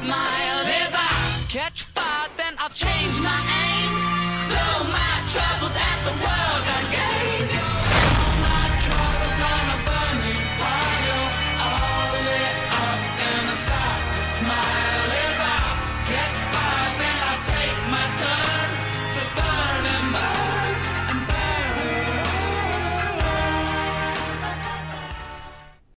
smile. If I catch fire, then I'll change my aim. Throw my troubles at the world again.